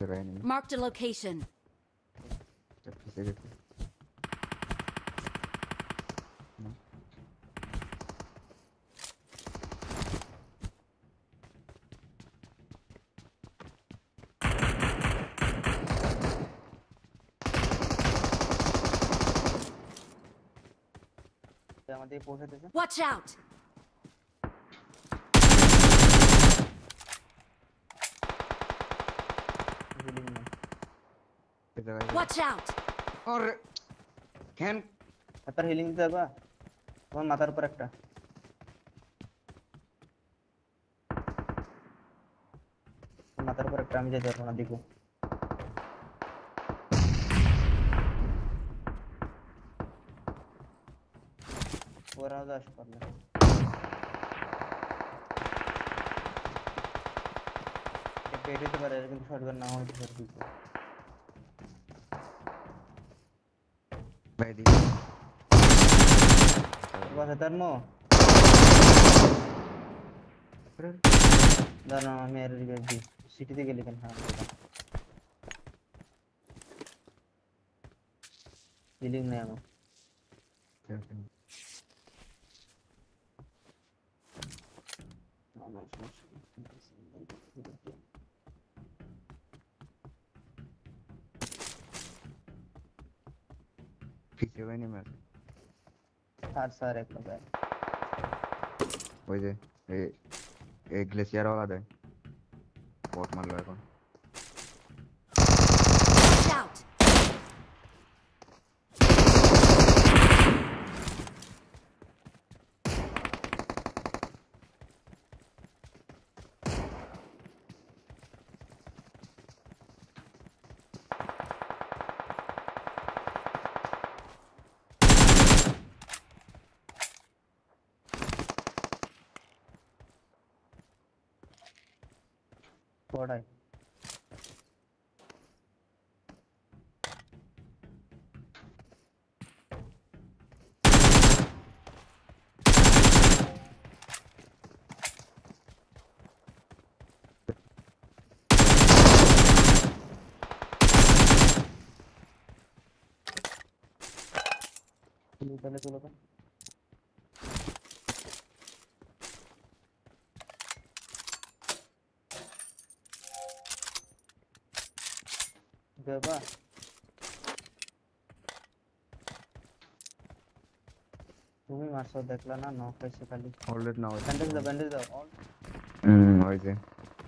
पीछे का enemy Marked a location. पीछे देखो ना আমাদের পৌঁছাতেছে Watch out! হিলিং না पीछे का Watch out! और कैन আপনার হিলিং দিতে পারবা তোমার মাথার উপর একটা মাথার উপর একটা আমি যেতে পারবো না দেখো ওরাও দাস পারলে পেট দিতে পারে কিন্তু শটগান না হইতে পারে দিতে भाई दी বাস ধর্মো দাঁড়া আমি এর রিভাইভ দিই সিটিতে গেলে কেন হ্যাঁ হিলিং নেই আমার पीछे का नहीं मार আর স্যার এক লোক ওই যে এই গ্লেসিয়ার वाला দে বট মারলো এখন Watch out! পড়াই তাহলে চলো তো বাবা তুমি মারছো দেখলা না নক হইছে খালি হোল্ড না ব্যান্ডেজ দাও ওই যে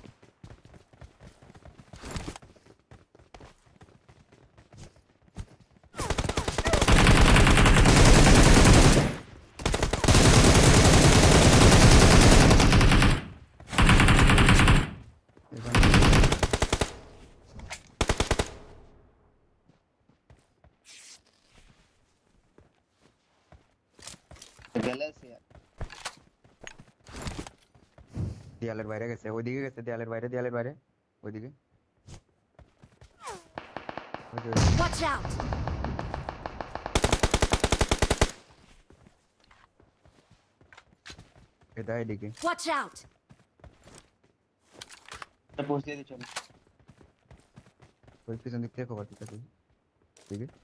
গ্যালাক্সি দেয়ালের বাইরে গেছে ওইদিকে গেছে দেয়ালের বাইরে ওইদিকে Watch out! এটা এদিকে Watch out! এটা পোস্ট দিয়ে দিচ্ছি ওই পিছন দিক থেকে কভার দিতে ঠিক আছে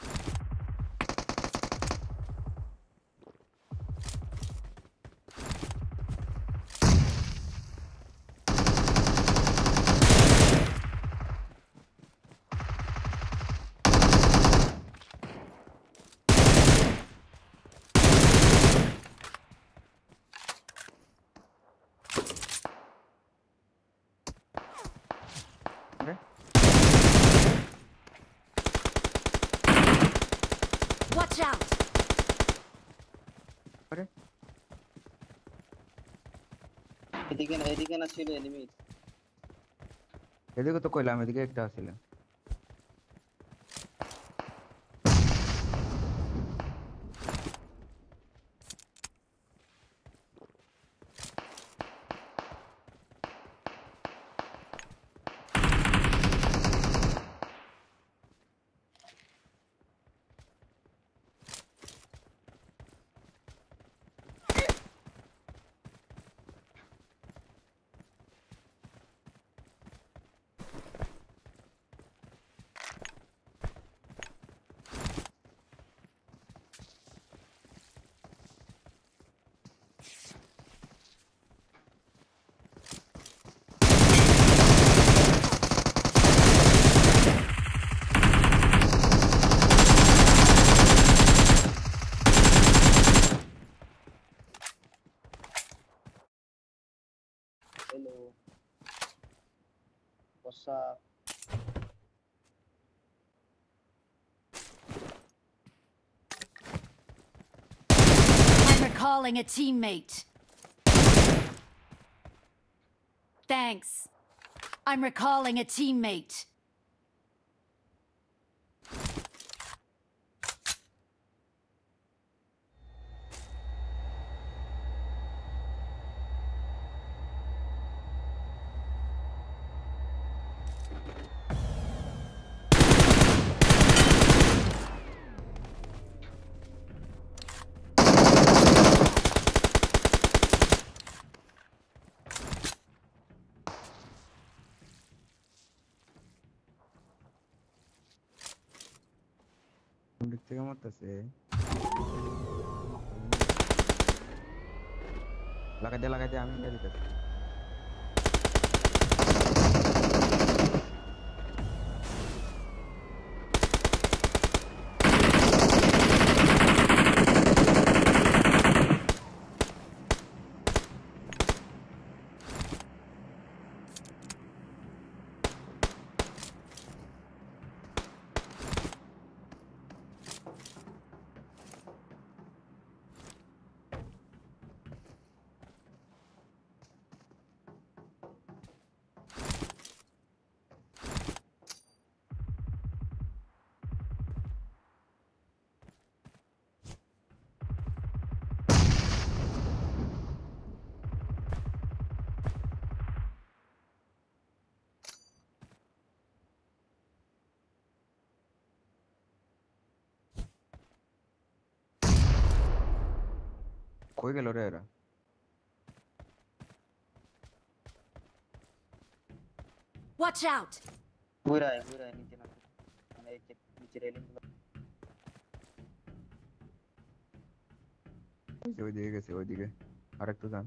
Watch out! अरे এদিকে না ছিল এনিমি এদিকে তো কইলাম এদিকে একটা আছিল What's I'm recalling a teammate. Thanks. I'm recalling a teammate. দেখতে মারতেছে লাগাই দে আমি মেরে দিতেছি কই গেল রে এরা Watch out! पूरा है नीचे ना मैंने एक नीचे रेलिंग ওইদিকে গেছে ওইদিকে আরেকটু যান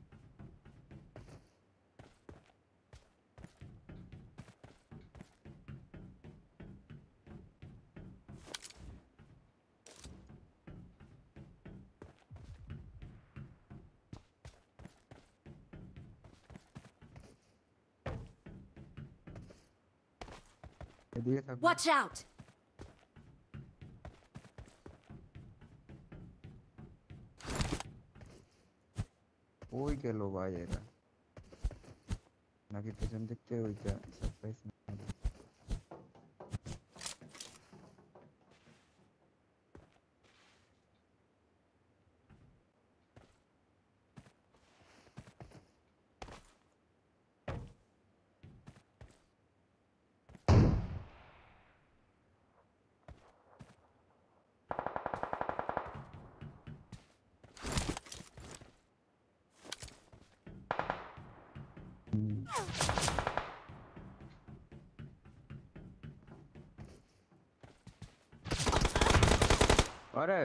এদিকে থাকবে Watch out! ওই গেল ভাই এরা নাকি পেছন দিকতে ওইটা সারপ্রাইজ আরে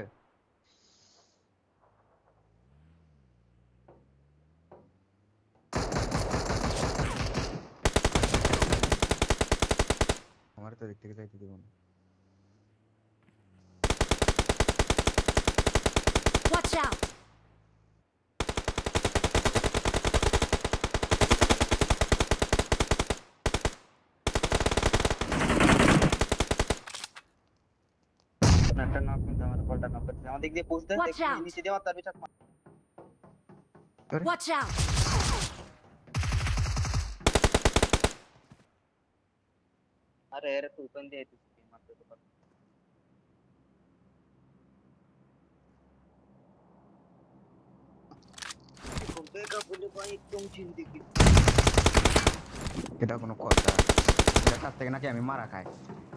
আমার তো দেখতে যাইতে দিব না Watch out! नाटक नॉक में हमारा पलटा नॉक करते हैं हम देख दे पोस्ट दे Watch out. नीचे दे तार भी चक अरे Watch out! अरे अरे तू ओपन दे तू मारते तो कौन का बोले भाई एकदम चिंती की এটা কোনো কথা এটা কাছ থেকে নাকি আমি মারা খাই